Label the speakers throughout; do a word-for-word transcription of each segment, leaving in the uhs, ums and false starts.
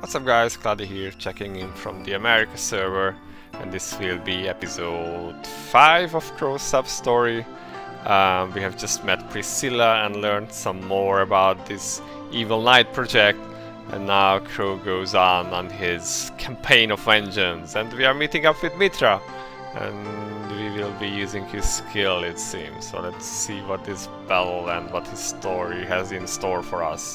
Speaker 1: What's up guys, Cloudie here, checking in from the America server, and this will be episode five of Crow's Substory. Um, we have just met Priscilla and learned some more about this Evil Knight project, and now Crow goes on on his campaign of vengeance, and we are meeting up with Mitra, and we will be using his skill, it seems. So let's see what this battle and what his story has in store for us.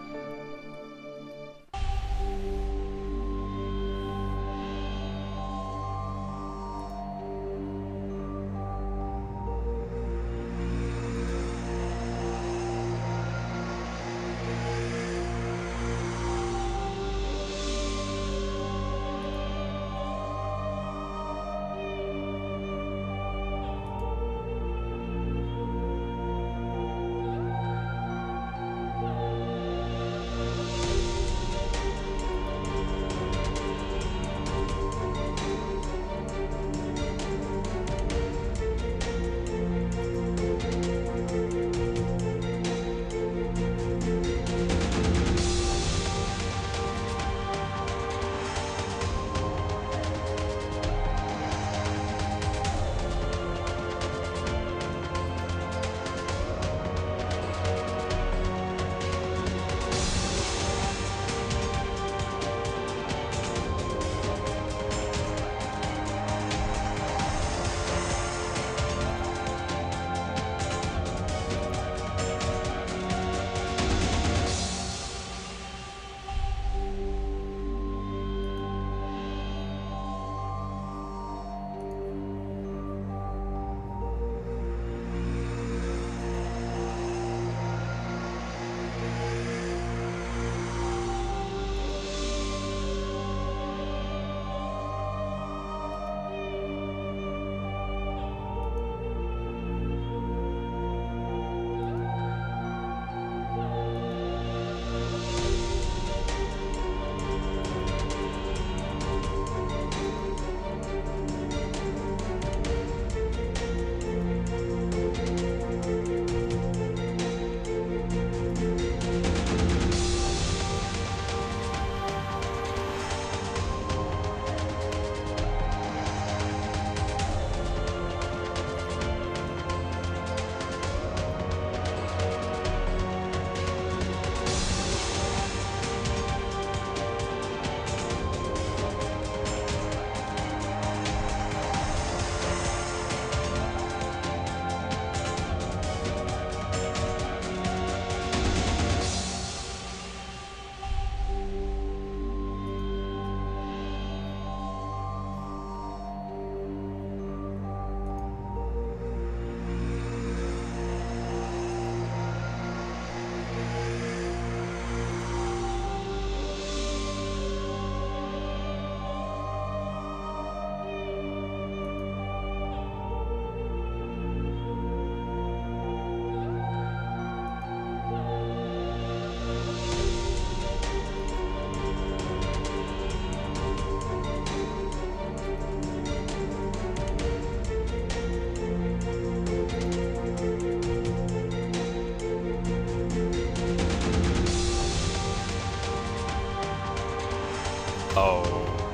Speaker 1: Oh,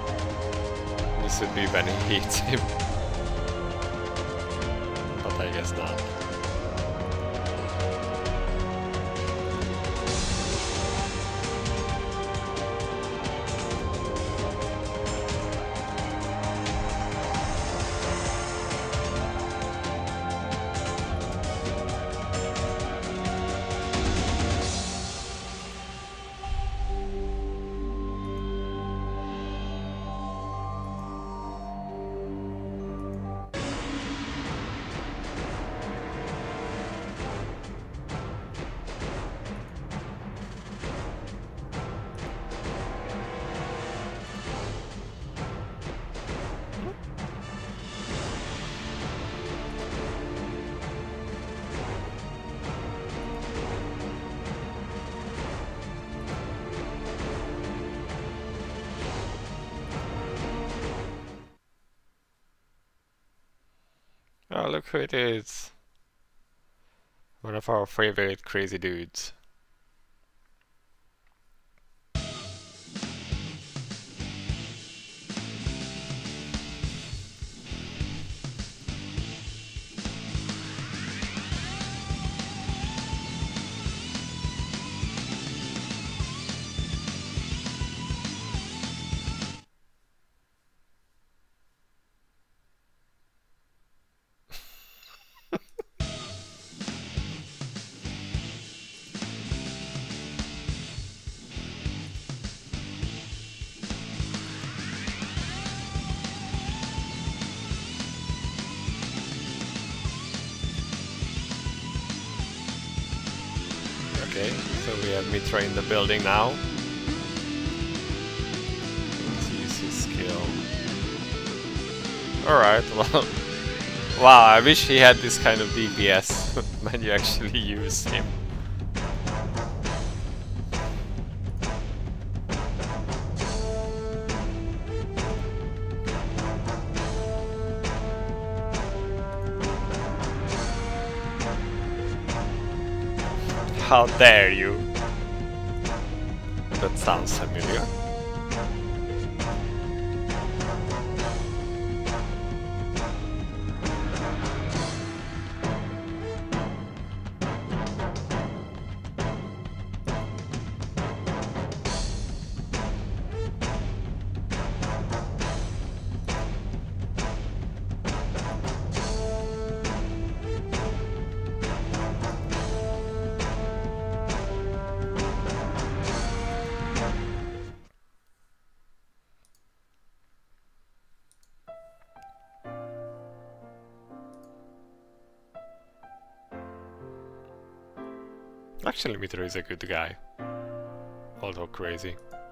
Speaker 1: this would be when he hits him, but I guess not. Oh, look who it is. One of our favorite crazy dudes. Okay, so we have Mitra in the building now. Let's use his skill. Alright, well... Wow, I wish he had this kind of D P S when you actually use him. How dare you? That sounds familiar. Actually, Mitra is a good guy, although crazy.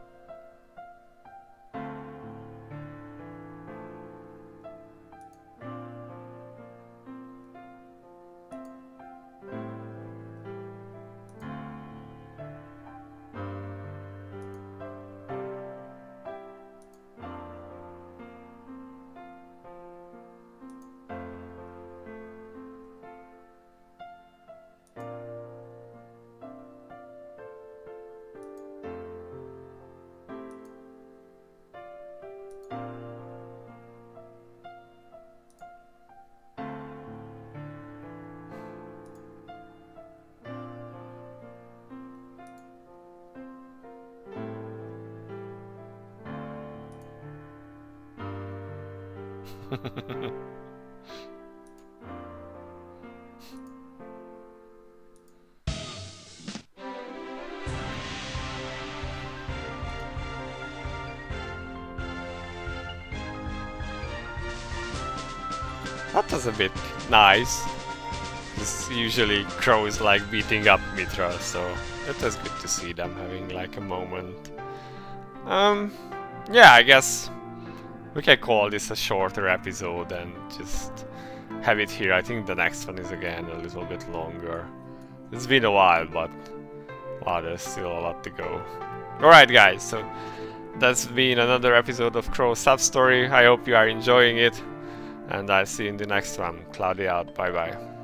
Speaker 1: That was a bit nice. This usually crows like beating up Mitra, so it was good to see them having like a moment. Um, yeah, I guess we can call this a shorter episode and just have it here. I think the next one is again a little bit longer. It's been a while, but wow, there's still a lot to go. Alright guys, so that's been another episode of Crow Substory. I hope you are enjoying it, and I'll see you in the next one. Cloudie out, bye bye.